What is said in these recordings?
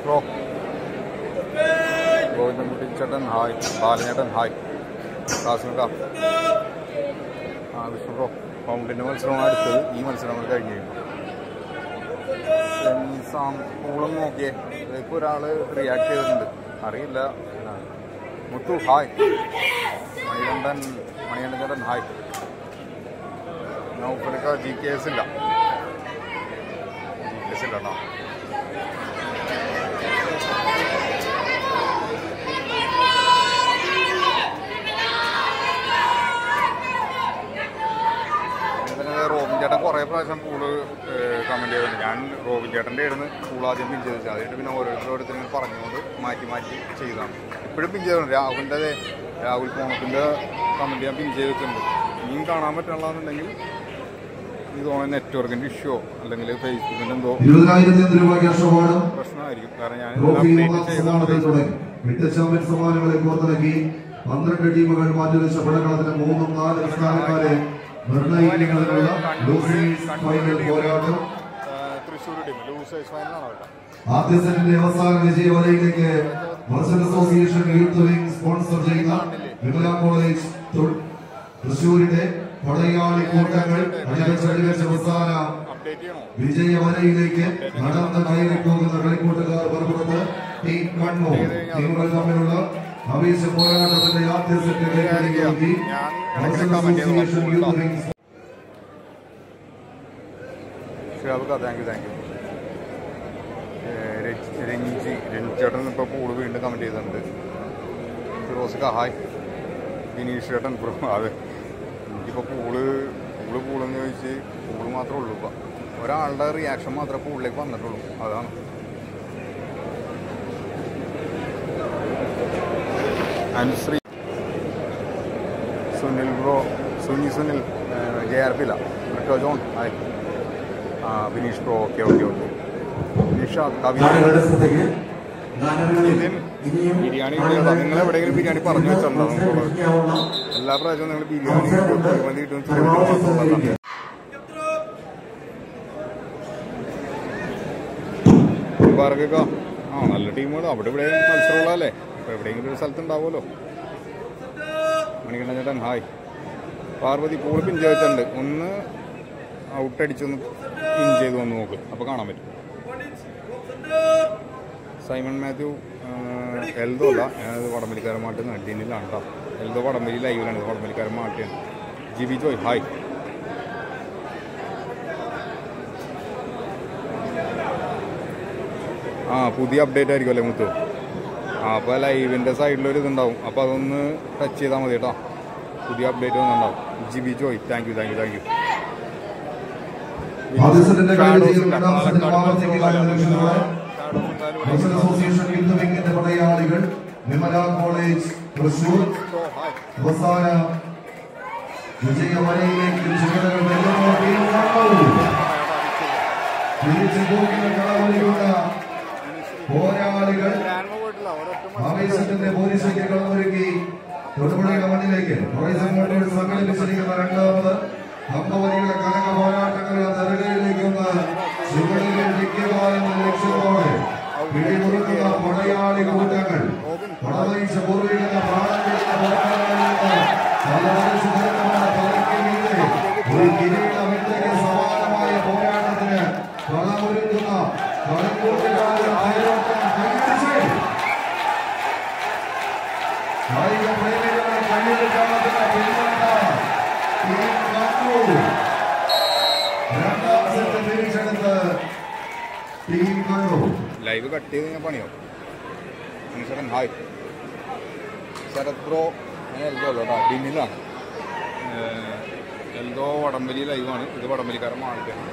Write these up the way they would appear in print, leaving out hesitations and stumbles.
Bro, Govindankutty ചേട്ടൻ hi, ബാലനേട്ടൻ hi, കാസിംക, വിഷ്ണു ബ്രോ. ഫൗണ്ടിൻ്റെ മത്സരമാണ് അടുത്തത്. ഈ മത്സരങ്ങൾ കഴിഞ്ഞ് കഴിയുമ്പോൾ പൂളം നോക്കിയേ, ഇപ്പോൾ ഒരാൾ റിയാക്ട് ചെയ്തിട്ടുണ്ട്, അറിയില്ല. മുത്തു ഹായ്, മണികണ്ഠൻ ചേട്ടൻ ഹായ്. നൗഫലിക്ക ജി കെ എസ് ഇല്ല കേട്ടോ. റോബിൻ ചേട്ടൻ കുറേ പ്രാവശ്യം പൂള് കമൻറ്റ് ചെയ്തിട്ടുണ്ട്. ഞാൻ റോബിൻ ചേട്ടൻ്റെ ആയിരുന്നു പൂൾ ആദ്യം പിൻ ചെയ്ത്, അതിട്ട് പിന്നെ ഓരോരുത്തരും പറഞ്ഞുകൊണ്ട് മാറ്റി ചെയ്തതാണ്. ഇപ്പോഴും പിൻ ചെയ്തിട്ടുണ്ട്. രാഹുൽ പോണത്തിൻ്റെ കമൻറ്റ് ഞാൻ പിൻ ചെയ്തിട്ടുണ്ട്. ഇനിയും കാണാൻ പറ്റുള്ളതെന്നുണ്ടെങ്കിൽ ഇത് നെറ്റ്വർക്കിൻ്റെ ഇഷ്യൂ അല്ലെങ്കിൽ ഫേസ്ബുക്കിൻ്റെ എന്തോ പ്രശ്നമായിരിക്കും. കാരണം ഞാൻ അപ്ഡേറ്റ് ചെയ്തതാണ്. 12 ടീമുകൾ മാറ്റിവെച്ച പടകളത്തിന് 3-4 സ്ഥാനക്കാരെ നിർണയിക്കുന്നതിനുള്ള പോരാട്ടം. തൃശ്ശൂർ ടീം ലൂസേഴ്സ് ഫൈനലാണ്. ആദ്യ സെറ്റിന്റെ അവസാന വിജയ വലയിലേക്ക് merchant association youth wing sponsor ചെയ്യുന്ന വിമല കോളേജ് തൃശ്ശൂരിന്റെ പടയാളി കൂട്ടങ്ങൾ അടിവെച്ച അവസാന വിജയ വലയിലേക്ക് നടന്ന് കയറി പോകുന്ന കളിക്കൂട്ടുകാർ പുറപ്പെടുത്ത് ടീം കണ്ണൂർ ടീമുകൾ തമ്മിലുള്ള ആവേശ പോരാട്ടത്തിന്റെ ആദ്യ സെറ്റ് കൈകാര്യം മർച്ചന്റ് അസോസിയേഷൻ യൂത്ത് വിംഗ്. രഞ്ജിച്ചേട്ടൻ ഇപ്പോൾ പൂള് വീണ്ടും കമൻറ്റ് ചെയ്തിട്ടുണ്ട്. ഫിറോസിക്ക ഹായ്, ബിനീഷ് ചേട്ടൻ ബ്രോ. അതെ, എനിക്കിപ്പോൾ പൂളെന്ന് ചോദിച്ച് പൂള് മാത്രമേ ഉള്ളൂ. ഇപ്പം ഒരാളുടെ റിയാക്ഷൻ മാത്രമേ പൂളിലേക്ക് വന്നിട്ടുള്ളൂ, അതാണ്. അനുശ്രീ, സുനിൽ ബ്രോ, സുനിൽ JRP ഇല്ല, Ritto John hi, Bineesh bro okay. Nishad, Kavitha, biryani നിങ്ങൾ എവിടെയെങ്കിലും ബിരിയാണി പറഞ്ഞു വെച്ചിട്ടുണ്ടോ? എല്ലാ പ്രാവശ്യവും നിങ്ങൾ ബിരിയാണി മതി കിട്ടും. പാർക്കൊക്കെ നല്ല ടീമുകൾ അവിടെ ഇവിടെ മത്സരമുള്ളതല്ലേ, അപ്പോൾ എവിടെയെങ്കിലും ഒരു സ്ഥലത്ത് ഉണ്ടാവുമല്ലോ. മണികണ്ഠൻ ചേട്ടൻ ഹായ്. പാർവതി പൂള് പിൻ വെച്ചിട്ടുണ്ട്, ഒന്ന് ഔട്ടടിച്ചൊന്ന് പിൻ ചെയ്ത് വന്ന് നോക്ക്, അപ്പോൾ കാണാൻ പറ്റും. സൈമൺ മാത്യു എൽദോ അല്ല, ഞാനത് വടംവലിക്കാരൻ മാട്ട് നടിനിലാണ് കേട്ടോ. എൽദോ വടംവലി ലൈവിലാണ്, വടംവലിക്കാരൻ മാട്ടിയാണ്. GB Joy hi. പുതിയ അപ്ഡേറ്റ് ആയിരിക്കും അല്ലേ മുത്തു? അപ്പോൾ ലൈവിൻ്റെ സൈഡിലൊരു ഇതുണ്ടാവും, അപ്പോൾ അതൊന്ന് ടച്ച് ചെയ്താൽ മതി കേട്ടോ. പുതിയ അപ്ഡേറ്റ് ഒന്നുണ്ടാവും. GB Joy thank you. Association youth വിംഗിന്റെ പടയാളികൾ വിമല കോളേജ് തൃശ്ശൂർ അവസാന വിജയ വലയിലേക്ക് പോരാളികൾ ആവേശത്തിന്റെ പോലീസിലേക്ക് കളമൊരുക്കി തൊടുപുഴയുടെ മണ്ണിലേക്ക് സംഘടിപ്പിച്ചിരിക്കുന്ന രണ്ടാമത് അമ്പവലിയുടെ കനക പോരാട്ടങ്ങളുടെ നെറുകയിലേക്കൊന്ന് ചുവടുകൾ നിൽക്കുവാനെന്ന ലക്ഷ്യത്തോടെ പിടിമുറുക്കുന്ന പടയാളി കൂട്ടങ്ങൾ പടവയിച്ച പൂർവിക്കുന്ന ഒരു കിരീടമിട്ടയ്ക്ക് സമാനമായ പോരാട്ടത്തിന് കളമൊരുക്കുന്ന കളിക്കൂട്ടുകാരും കായിക പ്രേമികളെ കണ്ണിൽ കാണുന്ന രണ്ടാം സെറ്റ് തിരിച്ചെടുത്ത് ടീം കണ്ണൂർ. ലൈവ് കട്ട് ചെയ്ത് ഞാൻ പണിയോ. ചേട്ടൻ ഹായ്. ശരത് ബ്രോ എൽദോ അല്ലോ കേട്ടോ, ഡിന്നിലാണ്. എൽദോ വടംവലി ലൈവാണ്, ഇത് വടംവലിക്കാരൻ മാണിക്കാണ്.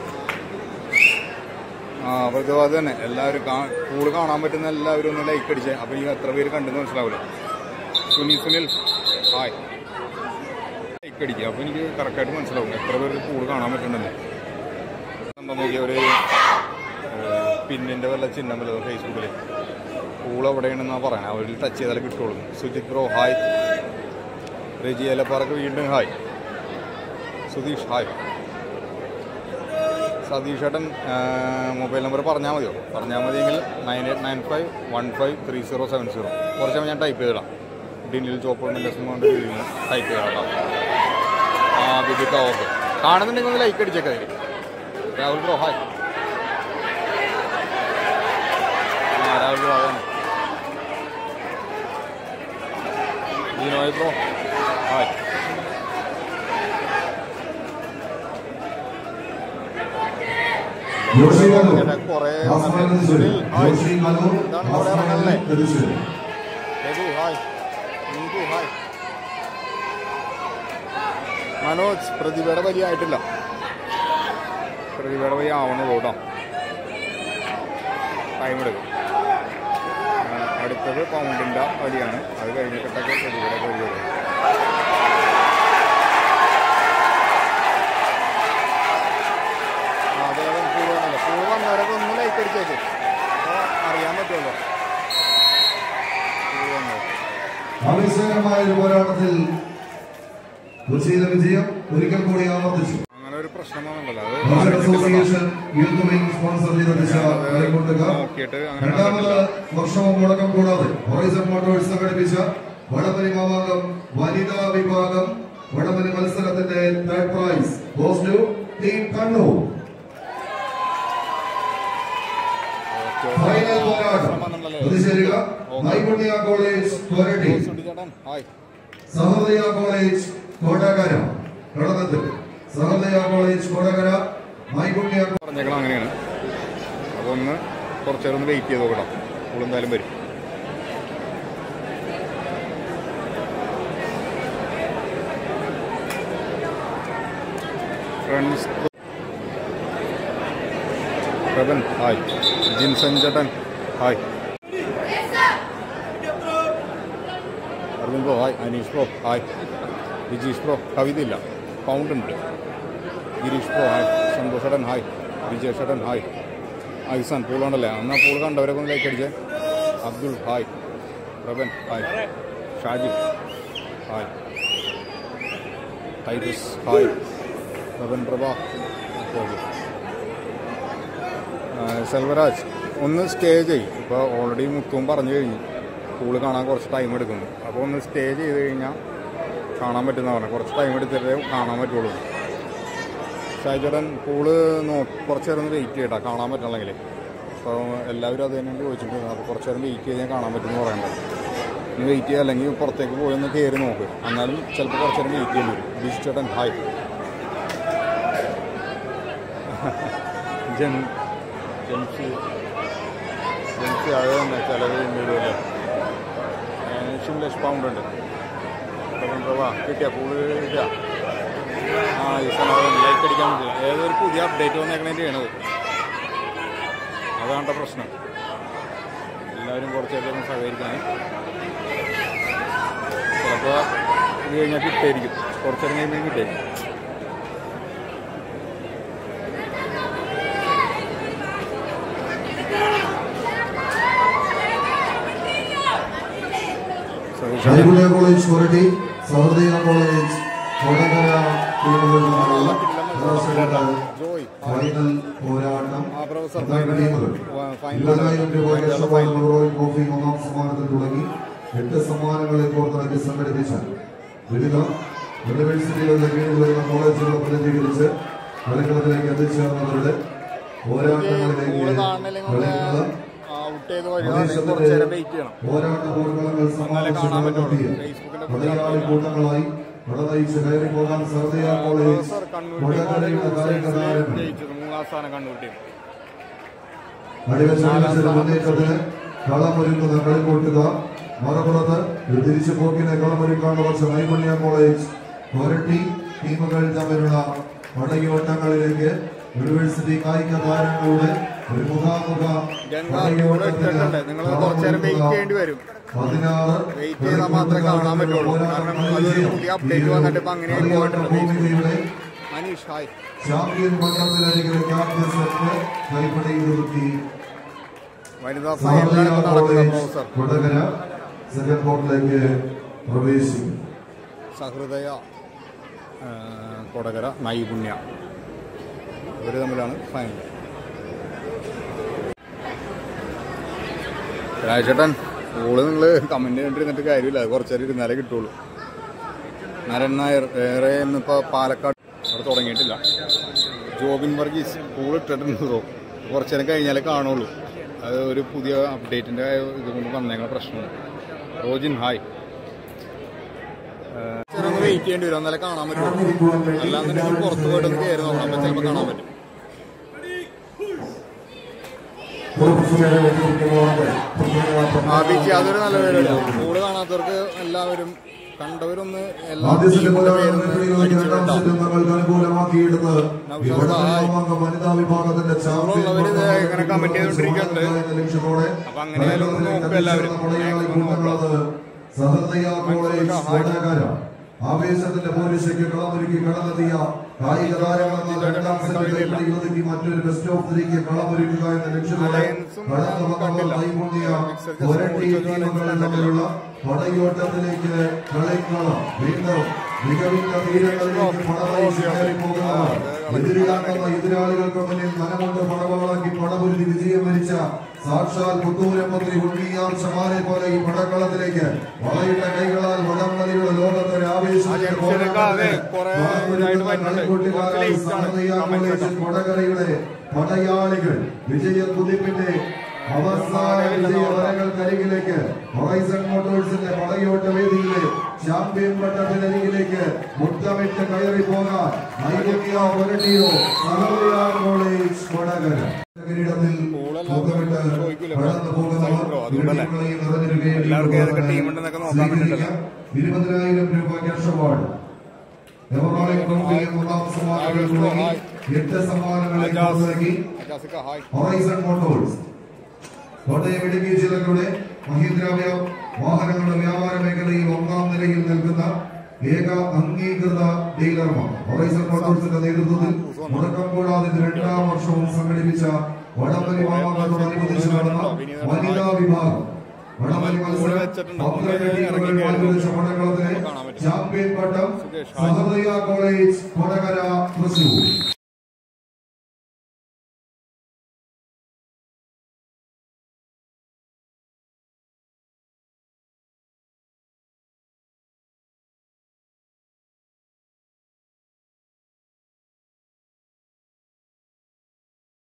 അവർക്ക് അത് തന്നെ എല്ലാവരും പൂള് കാണാൻ പറ്റുന്ന എല്ലാവരും ഒന്ന് ലൈക്ക് അടിച്ചേ, അപ്പോൾ ഈ എത്ര പേര് കണ്ടെന്ന് മനസ്സിലാവില്ല. സുനിൽ ഹായ്, ലൈക്ക് അടിക്കുക, അപ്പോൾ എനിക്ക് കറക്റ്റായിട്ട് മനസ്സിലാവും എത്ര പേർക്ക് പൂള് കാണാൻ പറ്റുന്നുണ്ട്. എന്താ നോക്കിയാൽ ഒരു പിന്നിൻ്റെ വല്ല ചിഹ്നം വല്ലതും ഫേസ്ബുക്കിൽ പൂൾ എവിടെയാണെന്നാണ് പറയണത്, അവരിൽ ടച്ച് ചെയ്താലേ കിട്ടുള്ളൂ. Sujith bro hi. രജി ഏലപ്പാറക്ക് വീണ്ടും ഹായ്. സുധീഷ് ഹായ്. സതീഷ് ഏട്ടൻ മൊബൈൽ നമ്പർ പറഞ്ഞാൽ മതിയോ? പറഞ്ഞാൽ മതിയെങ്കിൽ 9895153070. കുറച്ച് ഞാൻ ടൈപ്പ് ചെയ്തിടാം. ഡിനിൽ ചോപ്പറിൻ്റെ കൊണ്ട് ടൈപ്പ് ചെയ്തിടാം. ബിബിക്ക ഓക്കെ. കാണുന്നുണ്ടെങ്കിൽ ഒന്ന് ലൈക്ക് അടിച്ചേക്കാം. Rahul bro hi. Rahul bro അതാണ്. Jinoy bro hi. കുറേ മനോജ് പ്രതിഭയുടെ വലിയ ആയിട്ടില്ല. പ്രതിഭയുടെ വലിയ ആവണുള്ളൂ കേട്ടോ. ടൈം എടുക്കും. അടുത്തത് പൗണ്ടിൻ്റെ വലിയാണ്. അത് കഴിഞ്ഞിട്ടൊക്കെ പ്രതിഭയുടെ വലിയ വരും. അതേപോലെ പൂവ് വന്നവരൊക്കെ ഒന്ന് ലൈക്ക് അടിച്ചേക്കും. അപ്പോൾ അറിയാൻ പറ്റുമല്ലോ പൂവ് വന്നത്. ആവേശകരമായ ഒരു പോരാട്ടത്തിൽ കൊച്ചിയിലെ വിജയം ഒരിക്കൽ കൂടി ആവർത്തിച്ചു. അങ്ങനെ ഒരു പ്രശ്നം വന്നുണ്ടല്ലോ. അസോസിയേഷൻ യൂത്ത് വിംഗ് സ്പോൺസർ ചെയ്ത ദിശ രണ്ടാമത് വർഷവും മുടക്കം കൂടാതെ ഹൊറൈസൺ മോട്ടോഴ്സ് സംഘടിപ്പിച്ച വടംവലി മാമാങ്കം വനിതാ വിഭാഗം വടംവലി മത്സരത്തിന്റെ third prize goes to team Kannur. Final പോരാട്ടം പ്രതിശേരിക നൈപുണ്യ കോളേജ് കൊരട്ടി, സഹോദയ കോളേജ് കോട്ടക്കര, കടന്നത്ത് സഹോദയ കോളേജ് കോട്ടക്കര, നൈപുണ്യ പറഞ്ഞേക്കണം. അങ്ങനെയാണ്. അപ്പോൾ ഒന്ന് കുറച്ച് നേരം ഒന്ന് വെയിറ്റ് ചെയ്ത് നോക്കണം. എന്തായാലും വരും. Friends Prabhan hi. ജിൻസൺ ചേട്ടൻ hi. Arvin bro hi. Aneesh bro hi. Vijeesh bro കവിതയില്ല, പൗണ്ട് ഉണ്ട്. Gireesh bro hi. സന്തോഷ് ചേട്ടൻ ഹായ്. വിജയ് ചേട്ടൻ ഹായ്. ഐസാൻ പൂളുണ്ടല്ലേ? എന്നാൽ പൂൾ കണ്ടവരൊക്കെ ഒന്ന് ലൈക്ക് അടിച്ചേ. Abdul hi. Prabhan hi. Shajib hi. Titus hi. Prabhan Prabha Selvaraj ഒന്ന് സ്റ്റേ ചെയ്യും. ഇപ്പോൾ ഓൾറെഡി മുത്തും പറഞ്ഞു കഴിഞ്ഞു പൂള് കാണാൻ കുറച്ച് ടൈം എടുക്കുന്നു. അപ്പോൾ ഒന്ന് സ്റ്റേ ചെയ്ത് കഴിഞ്ഞാൽ കാണാൻ പറ്റുന്ന പറഞ്ഞാൽ കുറച്ച് ടൈം എടുത്തിട്ടേ കാണാൻ പറ്റുള്ളൂ. ഷാജിടൻ പൂള് കുറച്ച് നേരം ഒന്ന് വെയിറ്റ് ചെയ്യട്ടാ കാണാൻ പറ്റണമെങ്കിൽ. അപ്പോൾ എല്ലാവരും അത് തന്നെ ചോദിച്ചിട്ടുണ്ട്. അപ്പോൾ കുറച്ച് നേരം വെയിറ്റ് ചെയ്താൽ കാണാൻ പറ്റുമെന്ന് പറയണ്ടത്. ഇനി വെയിറ്റ് ചെയ്യുക, അല്ലെങ്കിൽ പുറത്തേക്ക് പോയി ഒന്ന് കയറി നോക്ക്. എന്നാലും ചിലപ്പോൾ കുറച്ച് നേരം വെയിറ്റ് ചെയ്യേണ്ടി വരും. ബിജു ചേട്ടൻ ഹായ്. ജെൻസി അത് തന്നെ ചിലവ് ഇല്ലേ. ഷിംലേഷ് പൗണ്ട് ഉണ്ട്. പ്രഭ കിട്ടിയ പൂള് കിട്ടിയ ലൈക്ക് അടിക്കാൻ പറ്റില്ല. ഏതൊരു പുതിയ അപ്ഡേറ്റ് വന്നേക്കണേൻ്റെ ചെയ്യണത്. അതാണ് പ്രശ്നം. എല്ലാവരും കുറച്ചേരം സഹകരിക്കാൻ. ചിലപ്പോൾ ഇത് കഴിഞ്ഞാൽ കിട്ടായിരിക്കും. കുറച്ചേരം കഴിയുമ്പോൾ കിട്ടായിരിക്കും. നൈപുണ്യ കോളേജ് കൊരട്ടി, സഹോദയ കോളേജ് കോട്ടക്കര ടീമുകൾ തമ്മിലുള്ള ഫൈനൽ പോരാട്ടം. 20,000 രൂപയുടെ ട്രോഫി ഒന്നാം സമ്മാനത്തിൽ തുടങ്ങി 8 സമ്മാനങ്ങളെ കോർത്തിണക്കി സംഘടിപ്പിച്ച വിവിധ യൂണിവേഴ്സിറ്റികളുടെ കീഴിൽ വരുന്ന കോളേജുകളെ പ്രതിനിധീകരിച്ച് കളിക്കളത്തിലേക്ക് എത്തിച്ചേർന്നവരുടെ പോരാട്ടങ്ങളിലേക്ക് പോരാട്ട പോർക്കളങ്ങൾ സമ്മാനിച്ച് മലയാളി കൂട്ടങ്ങളായി വടനയിച്ച് കയറി പോകാൻ സഹോദയ കോളേജ് കൊടകരയുടെ കായികതാരങ്ങൾ മുന്നേറ്റത്തിന് കളമൊരുക്കുന്ന കളിക്കൂട്ടുകാർ. മറുപുറത്ത് തിരിച്ചു പോക്കിനെ കളമൊരുക്കാൻ കുറച്ച് നൈപുണ്യ കോളേജ് കൊരട്ടി ടീമുകൾ തമ്മിലുള്ള പടയോട്ടങ്ങളിലേക്ക് യൂണിവേഴ്സിറ്റി കായിക താരങ്ങളുടെ ഒരു മുഖാമുഖ ചാമ്പ്യൻ പട്ടത്തിലരികിലെ കൈപ്പടയിലൊതുക്കി കൊടകര സെക്കൻഡ് കോർട്ടിലേക്ക് പ്രവേശിക്കും. സഹൃദയ കൊടകര നൈപുണ്യ ഇവർ തമ്മിലാണ് ഫൈനൽ. രാജേട്ടൻ ഓള് നിങ്ങൾ കമൻറ്റ് ചെയ്തിട്ട് കാര്യമില്ല, അത് കുറച്ചേരം ഇരുന്നാലേ കിട്ടുള്ളൂ. നരൻ നായർ വേറെ ഇന്നിപ്പോൾ പാലക്കാട് അവിടെ തുടങ്ങിയിട്ടില്ല. ജോബിൻ വർഗീസ് പൂൾ ഇട്ടിട്ടുണ്ടോ, കുറച്ചേരം കഴിഞ്ഞാലേ കാണുള്ളൂ. അത് ഒരു പുതിയ അപ്ഡേറ്റിൻ്റെ ഇതുകൊണ്ട് വന്നേക്കുന്ന പ്രശ്നമാണ്. റോജിൻ ഹായ്. ചെറിയൊന്ന് വെയിറ്റ് ചെയ്യേണ്ടി വരും, എന്നാലേ കാണാൻ പറ്റുള്ളൂ. അല്ലാന്നുണ്ടെങ്കിൽ പുറത്ത് പോയിട്ടൊന്ന് കയറി നോക്കണം, അപ്പോൾ ചിലപ്പോൾ കാണാൻ പറ്റും. അതൊരു നല്ല പരിപാടിയാണ്. പൂള് കാണാത്തവർക്ക് എല്ലാവരും കണ്ടവരൊന്ന് ഇങ്ങനെ കമന്റ് ചെയ്തോണ്ടിരിക്കുന്നുണ്ട്. അപ്പൊ അങ്ങനെയായാലും നോക്കും എല്ലാവരും. ആവേശത്തിന്റെ പോലീസയ്ക്ക് കളമൊരുക്കി കടന്നെത്തിയ കായിക താരങ്ങളെ മറ്റൊരു ബെസ്റ്റ് ഓഫ് ത്രീക്ക് കളമൊരുക്കുക എന്ന ലക്ഷ്യത്തോടെ തമ്മിലുള്ള പടയോട്ടത്തിലേക്ക് കളിക്കളം വീണ്ടും മികവിന്റെ തീരങ്ങളിലേക്ക് പടവഴിച്ച് കയറിപ്പോകുന്നവർ എതിരാക്കുന്ന എതിരാളികൾക്ക് മുന്നിൽ മനമുണ്ട് പടവാളാക്കി പടപൊരുതി വിജയം വരിച്ച സാക്ഷാൽ പുത്തൂരമന്ത്രി ഉണ്ണിയാർ ചമാരെ പോലെ ഈ പടക്കളത്തിലേക്ക് വളയിട്ട കൈകളാൽ വടംവലിയുടെ ലോകത്തൊരു ആവേശത്തിന്റെ കൊടകരയുടെ പടയാളികൾ വിജയ കുതിപ്പിന്റെ അവസാന വിജയവരങ്ങൾക്കരികിലേക്ക് ഹൊറൈസൺ മോട്ടോഴ്സിന്റെ പടയോട്ട വേദിയിലെ ചാമ്പ്യൻ പട്ടത്തിനരികിലേക്ക് മുത്തമിട്ട് കയറി പോകാൻ നൈപുണ്യ പുരട്ടിയോ സഹോദയാർ കോളേജ് കൊടകര കിരീടത്തിൽ കടന്നു പോകുന്നവർ 20,000 രൂപ ക്യാഷ് അവാർഡ്, എട്ട് സമ്മാനങ്ങളെ ഹൊറൈസൺ മോട്ടോഴ്സ് കോട്ടയം ഇടുക്കി ജില്ലകളുടെ മഹീന്ദ്ര വാഹനങ്ങളുടെ വ്യാപാര മേഖലയിൽ 1ാം നിലയിൽ നിൽക്കുന്ന ഏക അംഗീകൃത ഡീലർമാർ. ഹൊറൈസൺ മോട്ടോഴ്സിന്റെ നേതൃത്വത്തിൽ മുടക്കം കൂടാതെ 2ാം വർഷവും സംഘടിപ്പിച്ച വടംവലി മാമാങ്കത്തോടനുബന്ധിച്ച് നടന്ന വനിതാ വിഭാഗം വടംവലി മത്സരം പടക്കളത്തിലെ ചാമ്പ്യൻ പട്ടം സഹോദയ കോളേജ് കൊടകര തൃശൂർ.